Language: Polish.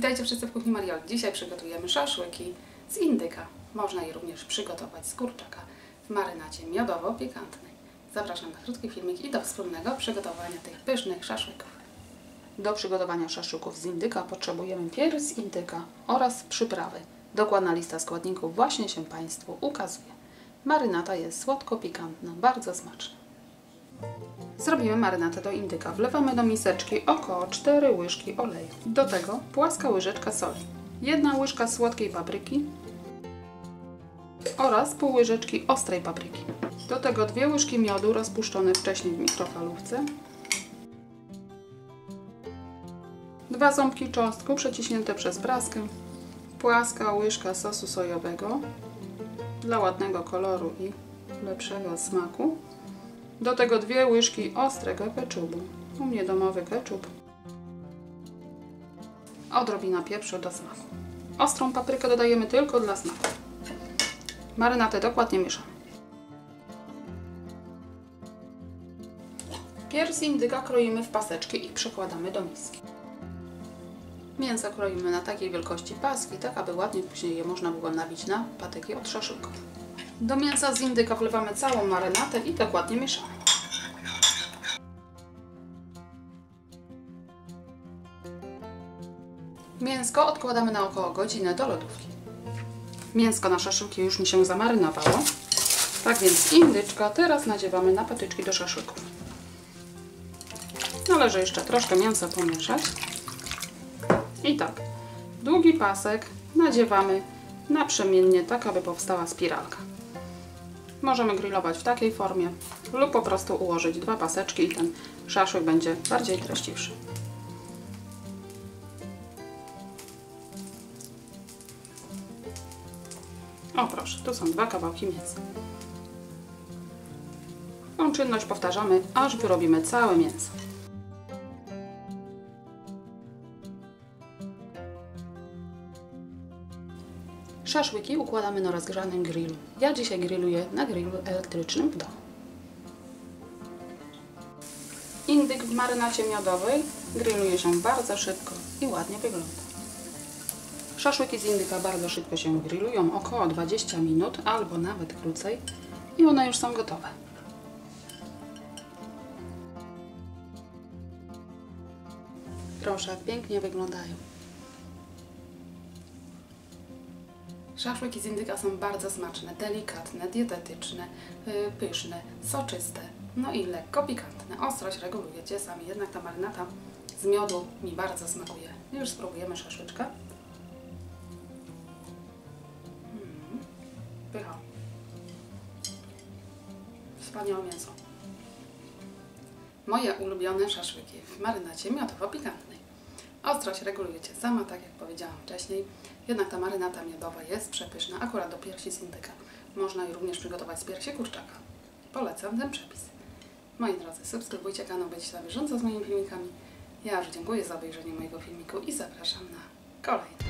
Witajcie wszyscy w kuchni Marioli. Dzisiaj przygotujemy szaszłyki z indyka. Można je również przygotować z kurczaka w marynacie miodowo-pikantnej. Zapraszam na krótki filmik i do wspólnego przygotowania tych pysznych szaszłyków. Do przygotowania szaszłyków z indyka potrzebujemy pierś z indyka oraz przyprawy. Dokładna lista składników właśnie się Państwu ukazuje. Marynata jest słodko-pikantna, bardzo smaczna. Zrobimy marynatę do indyka. Wlewamy do miseczki około 4 łyżki oleju. Do tego płaska łyżeczka soli, 1 łyżka słodkiej papryki oraz pół łyżeczki ostrej papryki. Do tego 2 łyżki miodu rozpuszczone wcześniej w mikrofalówce, 2 ząbki czosnku przeciśnięte przez praskę, płaska łyżka sosu sojowego dla ładnego koloru i lepszego smaku. Do tego 2 łyżki ostrego keczupu, u mnie domowy keczup, odrobina pieprzu do smaku. Ostrą paprykę dodajemy tylko dla smaku. Marynatę dokładnie mieszamy. Pierś z indyka kroimy w paseczki i przekładamy do miski. Mięso kroimy na takiej wielkości paski, tak aby ładnie później je można było nabić na patyki od szaszłyków. Do mięsa z indyka wlewamy całą marynatę i dokładnie mieszamy. Mięsko odkładamy na około godzinę do lodówki. Mięsko na szaszłyki już mi się zamarynowało. Tak więc indyczka teraz nadziewamy na patyczki do szaszłyków. Należy jeszcze troszkę mięsa pomieszać. I tak, długi pasek nadziewamy naprzemiennie, tak aby powstała spiralka. Możemy grillować w takiej formie lub po prostu ułożyć 2 paseczki i ten szaszłyk będzie bardziej treściwszy. O proszę, tu są 2 kawałki mięsa. Tą czynność powtarzamy, aż wyrobimy całe mięso. Szaszłyki układamy na rozgrzanym grillu. Ja dzisiaj grilluję na grillu elektrycznym w domu. Indyk w marynacie miodowej grilluje się bardzo szybko i ładnie wygląda. Szaszłyki z indyka bardzo szybko się grillują, około 20 minut albo nawet krócej i one już są gotowe. Proszę, jak pięknie wyglądają. Szaszłyki z indyka są bardzo smaczne, delikatne, dietetyczne, pyszne, soczyste, no i lekko pikantne. Ostrość regulujecie sami, jednak ta marynata z miodu mi bardzo smakuje. Już spróbujemy szaszłyczka. Pycha. Wspaniałe mięso. Moje ulubione szaszłyki w marynacie miodowo-pikantnej. Ostrość regulujecie sama, tak jak powiedziałam wcześniej. Jednak ta marynata miodowa jest przepyszna, akurat do piersi z indyka. Można je również przygotować z piersi kurczaka. Polecam ten przepis. Moi drodzy, subskrybujcie kanał, będziecie na bieżąco z moimi filmikami. Ja już dziękuję za obejrzenie mojego filmiku i zapraszam na kolejny.